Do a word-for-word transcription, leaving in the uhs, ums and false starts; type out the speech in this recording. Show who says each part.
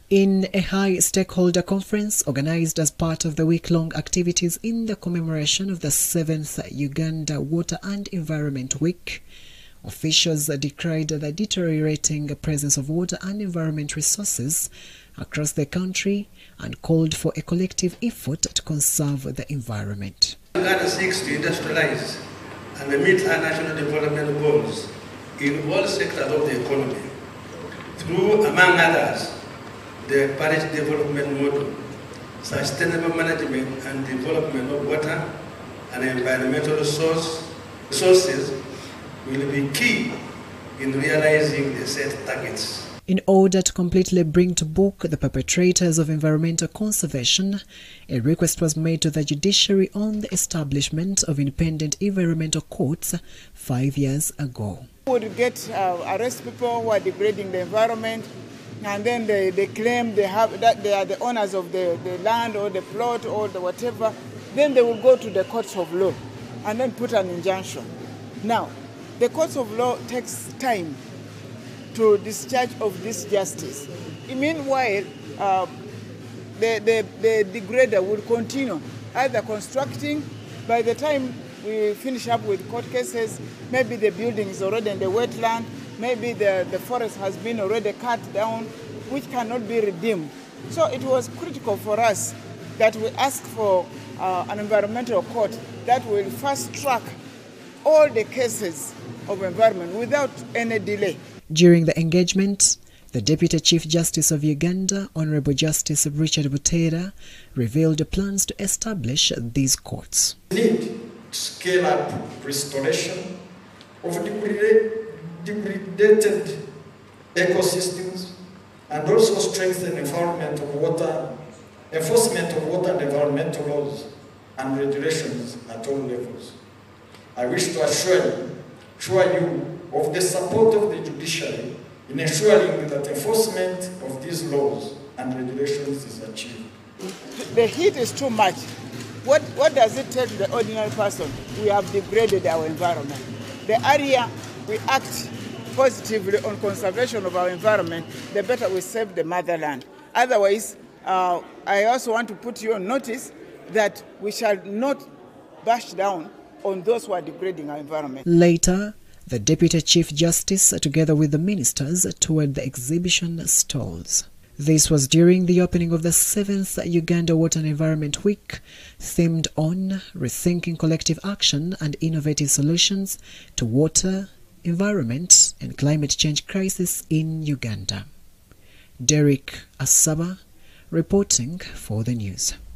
Speaker 1: In a high stakeholder conference organized as part of the week-long activities in the commemoration of the seventh Uganda Water and Environment Week, officials decried the deteriorating presence of water and environment resources across the country and called for a collective effort to conserve the environment.
Speaker 2: Uganda seeks to industrialize and meet our national development goals in all sectors of the economy through, among others, the Paris Development Model, sustainable management and development of water and environmental resource, resources will be key in realizing the set targets.
Speaker 1: In order to completely bring to book the perpetrators of environmental conservation, a request was made to the judiciary on the establishment of independent environmental courts five years ago.
Speaker 3: We would get uh, arrest people who are degrading the environment, and then they, they claim they have that they are the owners of the, the land or the plot or the whatever. Then they will go to the courts of law and then put an injunction. Now, the courts of law takes time to discharge of this justice. Meanwhile, uh, the, the, the degrader will continue either constructing. By the time we finish up with court cases, maybe the building is already in the wetland, maybe the, the forest has been already cut down, which cannot be redeemed. So it was critical for us that we ask for uh, an environmental court that will fast track all the cases of environment without any delay.
Speaker 1: During the engagement, the Deputy Chief Justice of Uganda, Honorable Justice Richard Butera, revealed plans to establish these courts.
Speaker 4: We need to scale up restoration of degraded ecosystems and also strengthen environment of water, enforcement of water and environmental laws and regulations at all levels. I wish to assure you, assure you of the support of the judiciary in ensuring that enforcement of these laws and regulations is achieved.
Speaker 3: The heat is too much. What, what does it tell the ordinary person? We have degraded our environment. The earlier we act positively on conservation of our environment, the better we save the motherland. Otherwise, uh, I also want to put you on notice that we shall not bash down on those who are degrading our environment.
Speaker 1: Later, the Deputy Chief Justice, together with the ministers, toured the exhibition stalls. This was during the opening of the seventh Uganda Water and Environment Week, themed on rethinking collective action and innovative solutions to water, environment and climate change crisis in Uganda. Derek Asaba, reporting for the news.